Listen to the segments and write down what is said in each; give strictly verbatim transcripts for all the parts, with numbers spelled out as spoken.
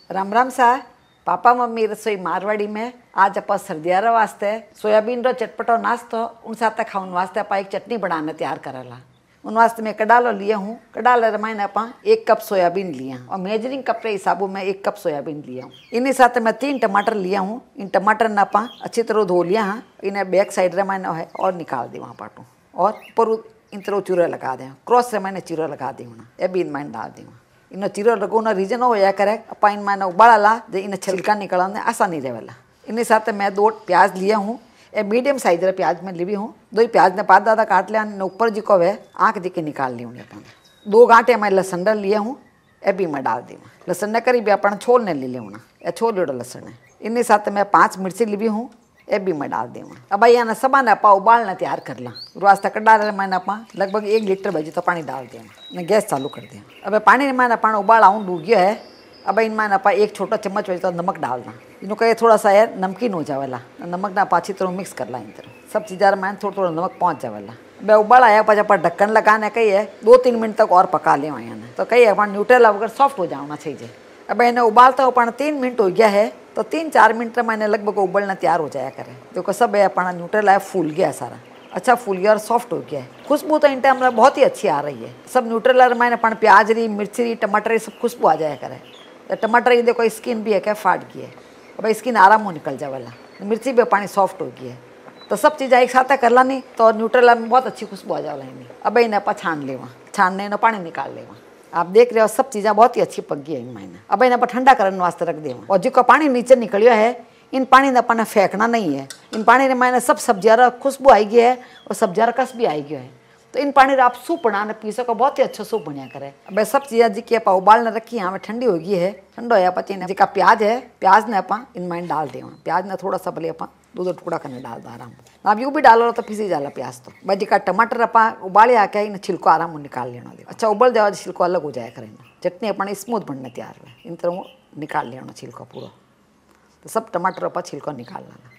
राम राम सा papa mummy रसोई मारवाड़ी में आज आप सर्दियारा वास्ते सोयाबीन रो चटपटो नाश्तो उन साथ खावन वास्ते आप एक चटनी बनाने तैयार करेला। उन वास्ते मैं कडालो लिया हूँ। कडाले रमाइने आप एक कप सोयाबीन लिया और मेजरिंग कप के हिसाब में एक कप सोयाबीन लिया हूँ। इन्हीं साथ मैं तीन टमाटर लिया हूँ। इन टमाटर ने आप अच्छी तरह धो लिया हाँ। इन्हें बैक साइड रमाइना है और निकाल दी वहाँ पाटू और ऊपर इन तरह चूरे लगा दें। क्रॉस से मैंने चूरा लगा दी हूँ ये भी इन मैंने डाल दी हूँ। इन चीरो लगोना रीजन हो या करे अपा इन मैंने उबाला ला जो इन छिलका निकलने आसानी रहेला। इन्हीं साथ मैं दो प्याज लिया हूँ। ये मीडियम साइज रे प्याज में ली हूँ। दो ही प्याज ने पात दादा काट लिया ऊपर जी को वे आँख जी के निकाल ली हूँ। दो गांठे मैं लहसुन डल लिया हूँ ये भी मैं डाल दी हूँ। लहसुन ने करीब अपन छोल ने ले लेना या छोल जोड़ा लहसुन है। इन्हीं साथ मैं पाँच मिर्ची ली हुँ ये भी मैं डाल दी हूँ। अब भाई यहाँ सबा ने अपा उबालना तैयार कर ला। रास्ता कटा रहे मैंने अपा लगभग एक लीटर बजी तो पानी डाल दिया मैं गैस चालू कर दिया। अब पानी मैंने पानी उबाल आऊँ डूब गया है। अब इन मैंने अपा एक छोटा चम्मच बजी तो नमक डालना। इन्हों का ये थोड़ा सा है नमकीन हो जावेला। नमक ना पाछी तरह मिक्स कर ला इन तरह सब चीज़ा मैंने थोड़ा थोड़ा नमक पहुँच जावेला। अब उबाल आया पाचा पर ढक्कन लगाने कही है दो तीन मिनट तक और पका ले यहाँ तो कही है अपन न्यूट्रेला वगैरह सॉफ्ट हो जाना चाहिए। अब इन्हें उबालता हो अपन तीन मिनट हो गया है तो तीन चार मिनट मैंने लगभग उबलना तैयार हो जाया करे। देखो सब है अपना न्यूट्रेला है फूल गया सारा अच्छा फूल गया और सॉफ्ट हो गया है। खुशबू तो इन टाइम बहुत ही अच्छी आ रही है। सब न्यूट्रेला मैंने अपन प्याज री मिर्ची टमाटर सब खुशबू आ जाया करे। तो टमाटर ये देखो स्किन भी है क्या फाट गई है। अब स्किन आराम हो निकल जावेला। मिर्ची भी पानी सॉफ्ट हो गई है तो सब चीज़ एक साथ कर ला नहीं तो न्यूट्रेला में बहुत अच्छी खुशबू आ जाएगा इन्हें। अब इन्हें अपन छान लेवा छानने ना पानी निकाल लेवा। आप देख रहे हो सब चीज़ें बहुत ही अच्छी पक गई है इन मैंने। अब इन्हें अपन ठंडा करने वास्ते रख देवा और जो का पानी नीचे निकलियो है इन पानी ने अपन फेंकना नहीं है। इन पानी ने मैंने सब सब्जियां खुशबू आई गई है और सब्जियां कस भी आई गया है तो इन पानी आप सूप बनाने पी सको बहुत ही अच्छा सूप बनया करे। अब सब चीज़ें जी की आप उबालने रखी यहाँ में ठंडी हो गई है। ठंडा होया पची जी का प्याज है प्याज ने अपन इन मैंने डाल देवा। प्याज ने थोड़ा सा भले अपन दो दो टुकड़ा करने डाल दो आराम। आप यूँ भी डालो तो पीसी जाला प्याज तो भाई जी का टमाटर अपा उबाले आके इन छिलको आराम निकाल लेना। अच्छा उबल जाओ छिलको अलग हो जाए करे। चटनी अपन स्मूथ बनने तैयार है इन तरह निकाल लेना छिलको पूरा। तो सब टमाटर अपा छिलको निकाल लेना।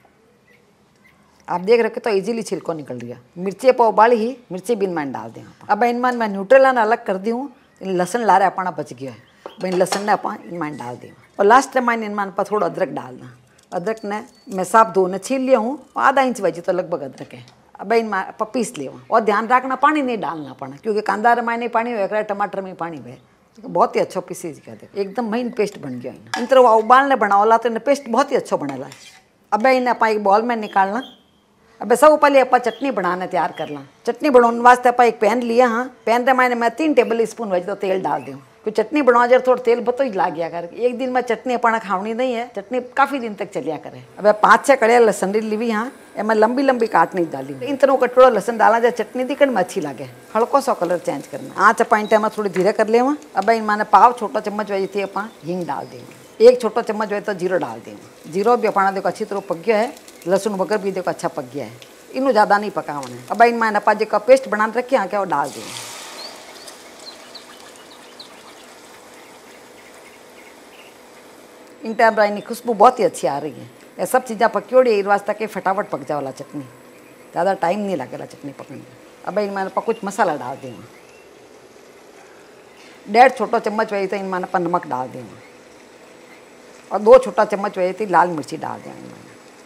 आप देख रखे तो इजीली छिलको निकल गया। मिर्ची पर उबाली ही मिर्ची बिन मैंने डाल दें। अब इन मैं मैं न्यूट्रेला ने अलग कर दी हूँ। इन लहसुन ला रहे अपना बच गया है भाई लहसुन ने अपा इन मैंने डाल दी और लास्ट टाइम मैंने इन पर थोड़ा अदरक डालना। अदरक ने मैं साफ धो ने छील लिया हूँ आधा इंच बची तो लगभग अदरक है। अब इन मैं पीस लिया और ध्यान रखना पानी नहीं डालना पड़ा क्योंकि कांदा में नहीं पानी हुआ टमाटर में पानी हुए बहुत ही अच्छा पीसी कहते एकदम महीन पेस्ट बन गया। इन तरह उबालने बनाओला तो इन्हें पेस्ट बहुत ही अच्छा बनेला। अब इन्हें अपा एक बॉल में निकालना। अब सब पहले आप चटनी बनाने तैयार कर ला। चटनी बनाने वास्ते आप एक पैन लिया हाँ। पैन रे मैंने मैं तीन टेबल स्पून वजह तो तेल डाल दूँ क्योंकि चटनी बनवा जरा थोड़ा तेल बतो ही ला गया कर। एक दिन में चटनी अपना खावनी नहीं है चटनी काफ़ी दिन तक चलिया करे। अब पाँच छः कड़िया लहसन ली हुई हाँ मैं लंबी लंबी काटनी डाली। इन तरह कटोरा लहसन डाला जाए चटनी दिखने में अच्छी लगे। हल्को सा कलर चेंज करना आँच अपा इन टाइम थोड़ी धीरे कर ले। अब इन मैंने पाव छोटा चम्मच वजह थी अपा हींग डाल दें। एक छोटा चम्मच वजह तो जीरो डाल दें। जीरो भी अपना देखो अच्छी तरह पक गया है। लहसुन वगैरह भी देखो अच्छा पक गया है। इन्हों ज़्यादा नहीं पकावना है। अब इन मैंने अपा जी का पेस्ट बना रखे यहाँ क्या वो डाल दें। इन टाइम इनकी खुशबू बहुत ही अच्छी आ रही है। ये सब चीज़ें पकी होड़ी है वास्ता के फटाफट पक जाओला चटनी ज़्यादा टाइम नहीं लगेगा चटनी पकने में। अब इन मैंने कुछ मसाला डाल दें। डेढ़ छोटा चम्मच वही तो इन मैंने पर नमक डाल दें और दो छोटा चम्मच वही थी लाल मिर्ची डाल दें मैंने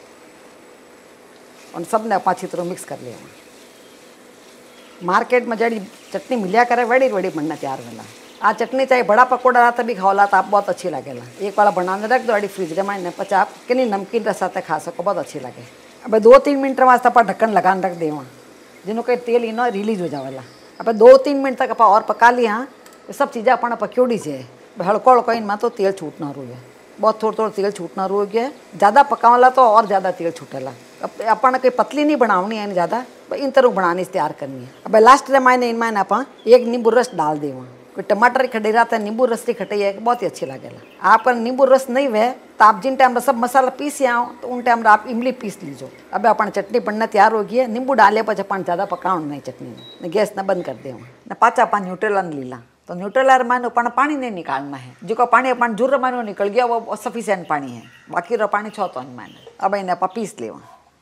और सब ने अच्छी तरह मिक्स कर लिया। मार्केट में जड़ी चटनी मिलिया करे वड़ी वड़ी बनना तैयार वाला। आ चटनी चाहे बड़ा पकौड़ा रहा तभी खाओला तो आप बहुत अच्छी लगेला। एक वाला बनाने रख दो अड़ी फ्रिज रे मैंने पचा आप कि नहीं नमकीन रसा खा सको बहुत अच्छी लगे। अब दो तीन मिनट वास्ते आप ढक्कन लगान रख देवा जिन्हों के तेल इनो रिलीज हो जावेला। अब दो तीन मिनट तक आप और पका लिया ये सब चीज़ें अपना पक्योड़ी से हल्को हल्को इन में तो तेल छूटना रू है बहुत थोड़ा थोड़ा तेल छूटना रू गया है। ज़्यादा पकावला तो और ज़्यादा तेल छूटेला। अब अपन कोई पतली नहीं बनावनी है ज़्यादा इन तरह बनाने से तैयार करनी है। अब लास्ट रे मैंने इन मैंने आप एक नींबू रस डाल देवा। कोई टमाटर खटे रहता है नींबू रस की खटाई है बहुत ही अच्छी लगेगा। आपका नींबू रस नहीं हुए तो आप जिन टाइम सब मसाला पीस आओ तो उन टाइम आप इमली पीस लीजो। अब अपन चटनी बनना तैयार हो गई है। नींबू डाले पर अपन ज़्यादा पकाओ नहीं चटनी में गैस न बंद कर दे न पाचा अपन न्यूट्रेला ने लीला तो न्यूट्रेला मानो अपन पानी नहीं निकालना है। जो का पानी अपन जुर्र मानो निकल गया वो सफिशियंट पानी है बाकी रो पानी छो तो मैंने अब इन्हें आप पीस लेवा।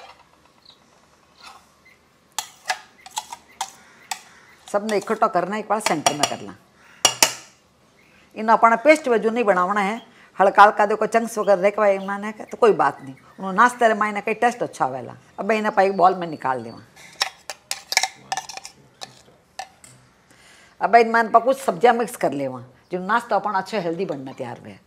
सबने इकट्ठा करना एक बार सेंटर में करना। इन अपना पेस्ट वजू नहीं बनावना है हड़का हड़का देखो चंक्स वगैरह रेखवाए माने तो कोई बात नहीं, उन्होंने नाश्ते रे मायने कई टेस्ट अच्छा आवेला। अब इन्हें पाई बॉल में निकाल देवा। अब इन मान पर कुछ सब्जियां मिक्स कर लेवा जो नाश्ता अपन अच्छे हेल्दी बनना तैयार हुए।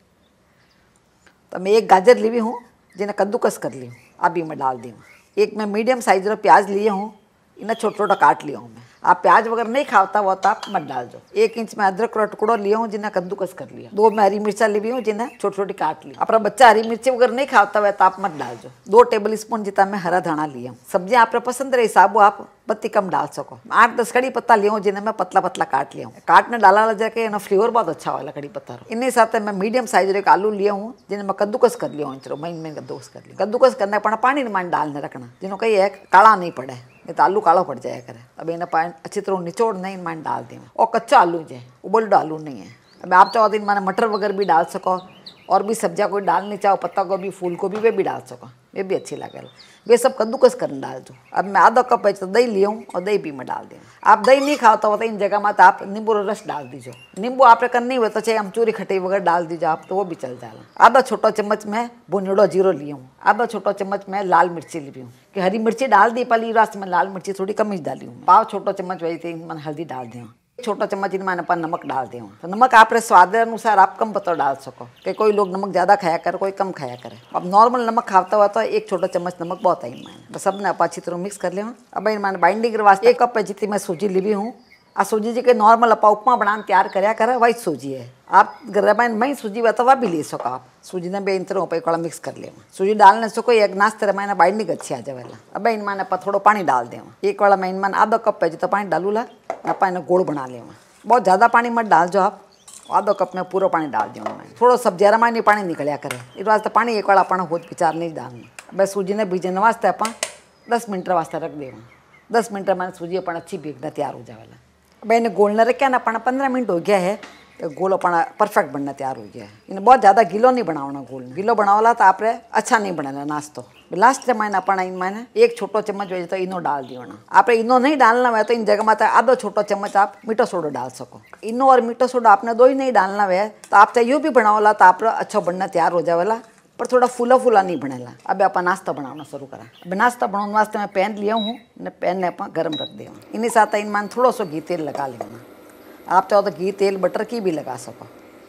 तो मैं एक गाजर ली हूँ जिन्हें कद्दूकस कर ली हूँ, अभी मैं डाल दी हूँ। एक मैं मीडियम साइज रो प्याज लिए हूँ, इन्हें छोटा छोटा काट लिया हूँ मैं। आप प्याज वगैरह नहीं खाता वो तो आप मत डाल दो। एक इंच में अदरक का टुकड़ो लिया हूँ जिन्हें कद्दूकस कर लिया। दो मैं हरी मिर्चा ली हूँ जिन्हें छोटी छोटी काट ली। अपना बच्चा हरी मिर्ची वगैरह नहीं खाता हुआ तो आप मत डाल दो। दो टेबल स्पून जितना मैं हरा धाना लिया हूँ। सब्जियां आप पसंद रही हिसाब आप पत्ती कम डाल सको। आठ दस कड़ी पत्ता लिया हूँ जिन्हें मैं पतला पतला काट लिया हूँ। काटने डाला ला जाके ना फ्लेवर बहुत अच्छा वाला कड़ी पत्ता। इन्हीं साथ मैं मीडियम साइज एक आलू लिया हूँ जिन्हें मैं कद्दूकस कर लिया हूँ। चलो मैं इनमें कद्दूकस कर लिया। कद्दूकस करने पर पानी मान डालने रखना जिन्हों कही है काला नहीं पड़े, नहीं तो आलू काला पड़ जाया करे। अब इन्हें पानी अच्छी तरह निचोड़ नहीं मान डाल दें। और कच्चा आलू जो उबल्ड आलू नहीं है। अब आप चाहो दिन मैंने मटर वगैरह भी डाल सको और भी सब्जियां कोई डालनी चाहो, पत्ता गोभी फूल गोभी वे भी डाल सको, वे भी अच्छी लगे। वे सब कद्दूकस करने डाल दो। अब मैं आधा कप है तो दही लिया हूँ और दही भी मैं डाल दूँ। आप दही नहीं खाता हो तो इन जगह में तो आप नींबू रस डाल दीजिए। नींबू आप करनी हुए तो चाहे अमचूरी खटाई वगैरह डाल दीजिए आप, तो वो भी चल जाएगा। आधा छोटा चम्मच में भुनेड़ो जीरो लिया हूँ। आधा छोटा चम्मच में लाल मिर्ची ली हूँ कि हरी मिर्ची डाल दी पली रात में, लाल मिर्ची थोड़ी कम ही डाली हूँ। पाव छोटा चम्मच वही थी मैंने हल्दी डाल दी। छोटा चम्मच इनमें अपन नमक डाल दें। तो नमक आप स्वाद अनुसार आप कम पत्ता डाल सको कि कोई लोग नमक ज़्यादा खाया करे, कोई कम खाया करे। अब नॉर्मल नमक खाता हुआ तो एक छोटा चम्मच नमक बहुत है इनमें। बस सब ने आप अच्छी तरह मिक्स कर ले। अब इनमें बाइंडिंग के वास्ते एक कप है जितनी मैं सूजी ली हूँ। आ सूजी जी के नॉर्मल अपा उपमा बनाने तैयार कराया करे वही सूजी है। आप घर में सूजी हुआ तो वह भी ले सको आप। सूजी ने बे इन तरह ऊपर मिक्स कर ले। सूजी डालने से कोई एक नाश्ते मैंने बाइंडिंग अच्छी आ जाएगा। अब इन मैंने थोड़ा पानी डाल दें। एक वाला मैं इनमें आधा कप है जो तो पानी डालू ला अपा इन्हें गोल बना ले। बहुत ज़्यादा पानी मत डाल जो आप, आधा कप में पूरा पानी डाल दिया मैं। थोड़ा सब जरा मानी पानी निकलिया करे इस वास्ते पानी एक वाला अपना होत विचार नहीं डालना। बस सूजी ने भीजने वास्ते आप दस मिनट वास्ते रख देवा। दस मिनट में सूजी अपन अच्छी भीगना तैयार हो जाएगा। अब इन्हें गोल न रखे ना अपना पंद्रह मिनट हो गया है तो गोल अपना परफेक्ट बनना तैयार हो गया है। इन्हें बहुत ज़्यादा गीलो नहीं बनावना। गोल गीलो बनावला तो आप अच्छा नहीं बनेगा नाश्तो। लास्ट मैंने अपना इन मैंने एक छोटो चम्मच वजह तो इनो डाल दियो ना। आप इनो नहीं डालना हुआ तो इन जगह में आधो छोटो चम्मच आप मीठो सोडा डाल सको। इनो और मीठो सोडा आपने दो ही नहीं डालना हुआ तो आप चाहे यूँ भी बनावला तो आप अच्छा बनना तैयार हो जाएगा, पर थोड़ा फूला फूला नहीं बनेला। अब आप नाश्ता बनाना शुरू करा। अब नाश्ता बनाने वास्ते मैं पैन लिया हूँ ने पैन ने आप गर्म रख दिया। इन्हीं साथ इन मान थोड़ा सा घी तेल लगा लेना। आप चाहो तो घी तेल बटर की भी लगा सको।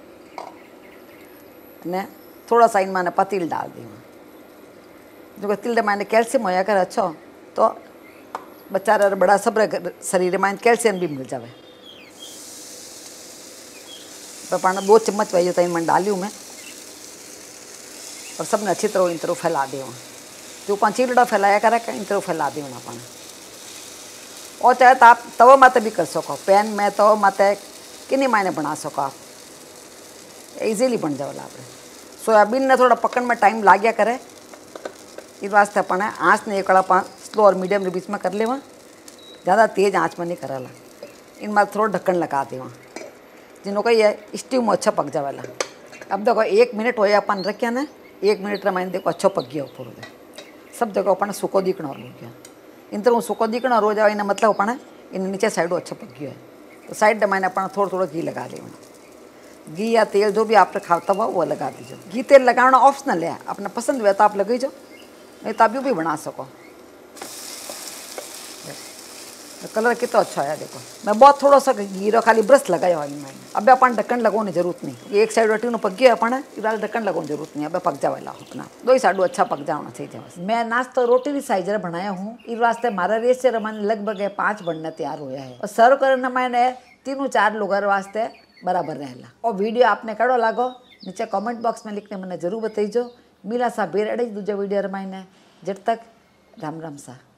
ने थोड़ा सा इन मैंने पतील डाल दिया जो तिल मैंने कैल्शियम होया कर अच्छा तो बच्चा बड़ा सब शरीर में कैल्शियम भी मिल जाए। तो पाना दो चम्मच वही होता है मैंने डाली हूँ मैं और सबने अच्छी तरह इन तरह फैला दे। जो पाँच चिलड़ा फैलाया करे इन तरह फैला दे ना पाना। और चाहे तो आप तवा माते भी कर सको, पैन में तवा माते किन्हीं मायने बना सको आप, इजीली बन जाएगा। आप सोयाबीन ने थोड़ा पकड़ में टाइम लाग्या करे इस वास्ते अपन आँच ने एक पाँच स्लो और मीडियम के बीच में कर लेवा। ज़्यादा तेज़ आँच में नहीं करेला। इनमें थोड़ा ढक्कन लगा देवा जिन्हों का ये स्टीव में अच्छा पक जावेला। अब देखो एक मिनट हो अपन रखिया ना, एक मिनट मैंने देखो अच्छा पक गया ऊपर सब जगह अपन सूखो दिखना और हो गया। इन तरह सूखो दिखना हो जाए इन्हें मतलब अपन इन नीचे साइड अच्छा पक गया है तो साइड मैंने अपना थोड़ा थोड़ा घी लगा लेना। घी या तेल जो भी आप खाता हुआ वो लगा दीजिए। घी तेल लगाना ऑप्शनल है, अपना पसंद हुआ तो आप लगे जो, नहीं तो आप यूँ भी बना सको। कलर कितना अच्छा आया देखो। मैं बहुत थोड़ा सा घी रो खाली ब्रश लगाया हुआ मैंने। अब अपन ढक्कन लगाने जरूरत नहीं। एक साइड रोटी पक गया अपन इधर ढक्कन लगाने जरूरत नहीं। अब पक जावेला अपना दो ही साइड अच्छा पक जाना चाहिए। मैं नाश्ता रोटी भी साइज बनाया हूँ इस वास्ते मारा रेस से मैंने लगभग पाँच बनना तैयार होया है और सर्व करना मैंने तीनों चार लोग वास्ते बराबर रहेला। और वीडियो आपने कड़ो लागो नीचे कॉमेंट बॉक्स में लिखने मैंने जरूर बताइजो। मिला सा बेर अड़े दूजा वीडियो रमाइने जब तक राम राम सा।